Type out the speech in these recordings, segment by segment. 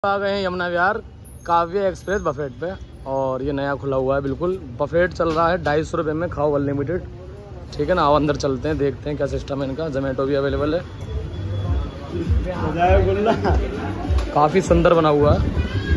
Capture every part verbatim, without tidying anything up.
आ गए हैं Yamuna Vihar Kavya express buffet पे। और ये नया खुला हुआ है, बिल्कुल बफेट चल रहा है ढाई सौ रुपये में, खाओ अनलिमिटेड। ठीक है ना, आओ अंदर चलते हैं, देखते हैं क्या सिस्टम है इनका। जोमेटो भी अवेलेबल है, काफ़ी सुंदर बना हुआ है।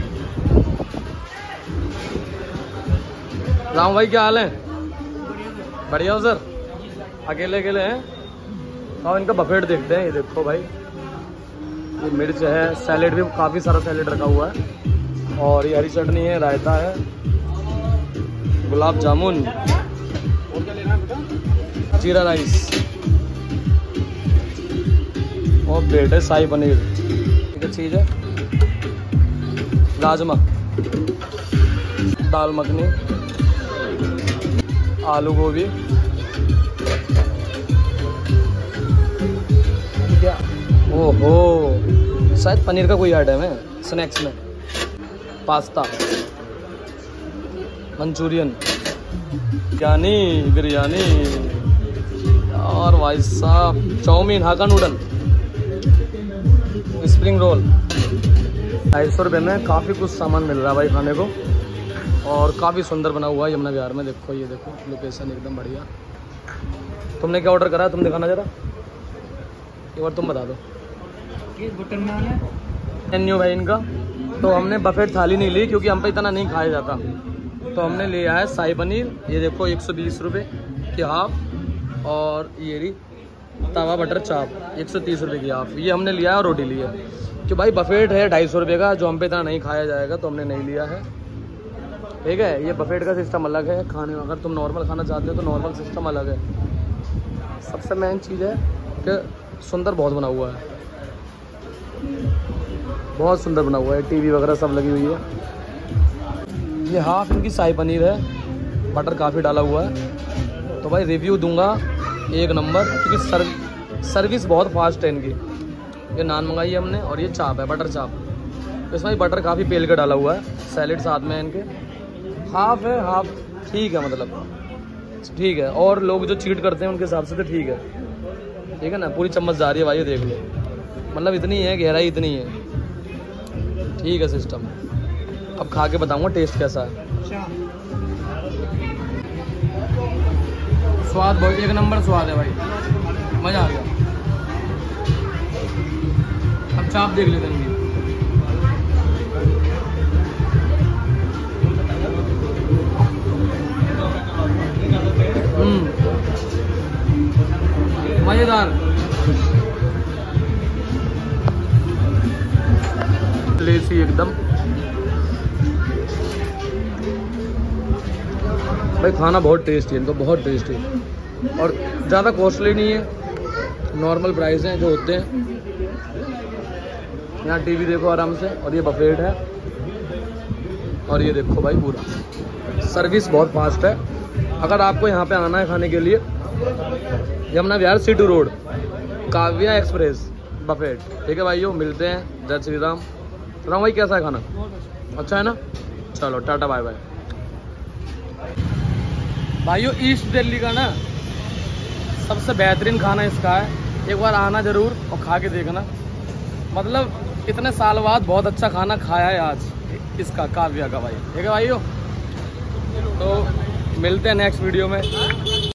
राम भाई क्या हाल है? बढ़िया हो सर? अकेले अकेले हैं? आओ इनका बफेट देखते हैं। ये देखो भाई, ये मिर्च है, सैलेड भी काफ़ी सारा सैलेड रखा हुआ है, और ये हरी चटनी है, रायता है, गुलाब जामुन, जीरा राइस, और प्लेट है शाही पनीर। क्या चीज़ है? राजमा, दाल मखनी, आलू गोभी, क्या ओहो, शायद पनीर का कोई आइटम है। स्नैक्स में पास्ता, मंचूरियन, बिरयानी बिरयानी और भाई साहब चाउमीन, हाका नूडल, स्प्रिंग रोल। ढाई सौ रुपये में काफ़ी कुछ सामान मिल रहा है भाई खाने को, और काफ़ी सुंदर बना हुआ है यमुना विहार में। देखो, ये देखो लोकेशन एकदम बढ़िया। तुमने क्या ऑर्डर करा है? तुम दिखाना जरा एक बार, तुम बता दो। बटर नान है मेन्यू भाई इनका। तो हमने बफेट थाली नहीं ली क्योंकि हम पे इतना नहीं खाया जाता, तो हमने लिया है शाही पनीर। ये देखो एक सौ बीस रुपये की हाफ, और ये रही तवा बटर चाप एक सौ तीस रुपये की हाफ। ये हमने लिया है, और रोटी ली है कि भाई बफेट है ढाई सौ रुपये का, जो हम पे इतना नहीं खाया जाएगा, तो हमने नहीं लिया है। ठीक है, ये बफेट का सिस्टम अलग है खाने में। अगर तुम नॉर्मल खाना चाहते हो तो नॉर्मल सिस्टम अलग है। सबसे मेन चीज़ है कि सुंदर बहुत बना हुआ है, बहुत सुंदर बना हुआ है, टीवी वगैरह सब लगी हुई है। ये हाफ इनकी शाही पनीर है, बटर काफ़ी डाला हुआ है। तो भाई रिव्यू दूंगा एक नंबर, क्योंकि सर्व सर्विस बहुत फास्ट है इनकी। ये नान मंगाई है हमने, और ये चाप है, बटर चाप। तो इसमें बटर काफ़ी पेल के डाला हुआ है। सैलेड साथ में है इनके। हाफ है, हाफ ठीक है, मतलब ठीक है। और लोग जो चीट करते हैं उनके हिसाब से तो ठीक है, ठीक है ना। पूरी चम्मच जा रही है भाई, ये देख लो, मतलब इतनी है, गहराई इतनी है, ठीक है सिस्टम। अब खा के बताऊंगा टेस्ट कैसा है। स्वाद बहुत एक नंबर स्वाद है भाई, मज़ा आ गया। अब चाप देख लेते हैं। हम्म, मज़ेदार, लेसी एकदम भाई। खाना बहुत टेस्टी है इनका, बहुत टेस्टी, और ज़्यादा कॉस्टली नहीं है, नॉर्मल प्राइस हैं जो होते हैं। यहाँ टीवी देखो आराम से, और ये बफेट है, और ये देखो भाई पूरा सर्विस बहुत फास्ट है। अगर आपको यहाँ पे आना है खाने के लिए, Yamuna Vihar city road, Kavya express buffet. ठीक है भाइयों, मिलते हैं। जय श्री राम। राम भाई कैसा है खाना? अच्छा है ना? चलो टाटा बाय बाय। भाइयों ईस्ट दिल्ली का ना सबसे बेहतरीन खाना इसका है, एक बार आना ज़रूर और खा के देखना। मतलब इतने साल बाद बहुत अच्छा खाना खाया है आज इसका, काव्या का भाई। ठीक है भाइयों, तो मिलते हैं नेक्स्ट वीडियो में।